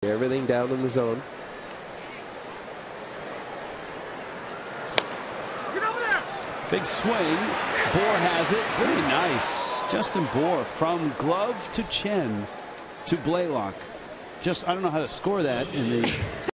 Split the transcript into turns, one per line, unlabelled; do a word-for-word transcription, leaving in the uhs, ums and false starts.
Everything down in the zone.
Big swing. Bour has it. Very nice. Justin Bour from glove to chin to Blaylock. Just I don't know how to score that in the